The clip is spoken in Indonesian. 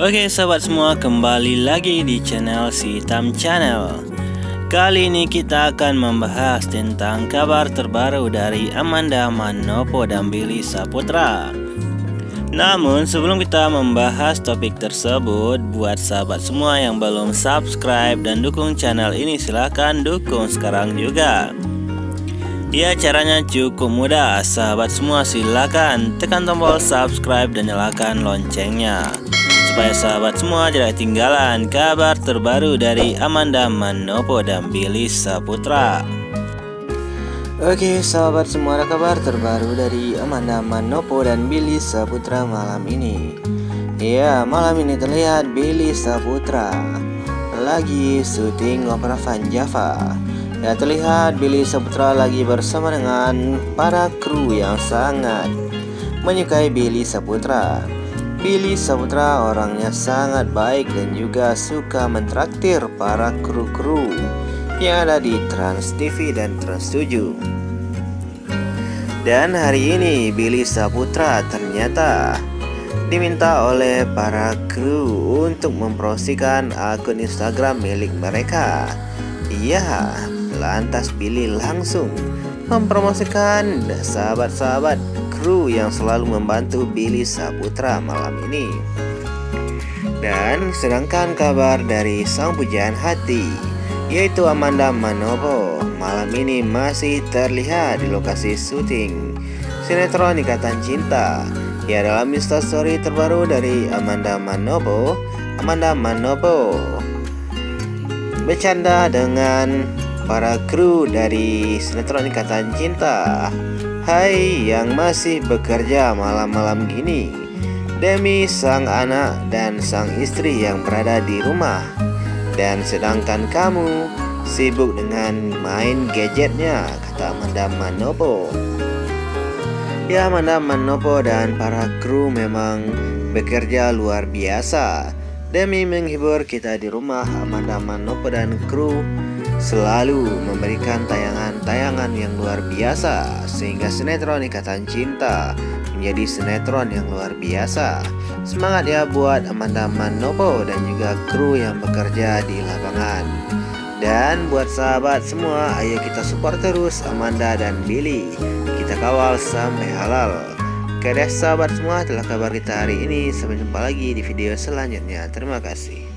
Oke sahabat semua, kembali lagi di channel Si Hitam Channel. Kali ini kita akan membahas tentang kabar terbaru dari Amanda Manopo dan Billy Saputra. Namun sebelum kita membahas topik tersebut, buat sahabat semua yang belum subscribe dan dukung channel ini, silahkan dukung sekarang juga. Ya, caranya cukup mudah. Sahabat semua, silakan tekan tombol subscribe dan nyalakan loncengnya, supaya sahabat semua tidak ketinggalan kabar terbaru dari Amanda Manopo dan Billy Saputra. Oke sahabat semua, ada kabar terbaru dari Amanda Manopo dan Billy Saputra malam ini. Ya, malam ini terlihat Billy Saputra lagi syuting opera Van Java. Ya, terlihat Billy Saputra lagi bersama dengan para kru yang sangat menyukai Billy Saputra. Billy Saputra orangnya sangat baik dan juga suka mentraktir para kru-kru yang ada di Trans TV dan Trans 7. Dan hari ini Billy Saputra ternyata diminta oleh para kru untuk mempromosikan akun Instagram milik mereka. Iya, lantas Billy langsung mempromosikan sahabat-sahabat kru yang selalu membantu Billy Saputra malam ini. Dan sedangkan kabar dari sang pujaan hati, yaitu Amanda Manopo, malam ini masih terlihat di lokasi syuting sinetron Ikatan Cinta. Ya, dalam instastory terbaru dari Amanda Manopo bercanda dengan para kru dari sinetron Ikatan Cinta. Hai yang masih bekerja malam-malam gini demi sang anak dan sang istri yang berada di rumah, dan sedangkan kamu sibuk dengan main gadgetnya, kata Amanda Manopo. Ya, Amanda Manopo dan para kru memang bekerja luar biasa demi menghibur kita di rumah. Amanda Manopo dan kru selalu memberikan tayangan-tayangan yang luar biasa, sehingga sinetron Ikatan Cinta menjadi sinetron yang luar biasa. Semangat ya buat Amanda Manopo dan juga kru yang bekerja di lapangan. Dan buat sahabat semua, ayo kita support terus Amanda dan Billy. Kita kawal sampai halal. Oke deh sahabat semua, itulah kabar kita hari ini. Sampai jumpa lagi di video selanjutnya. Terima kasih.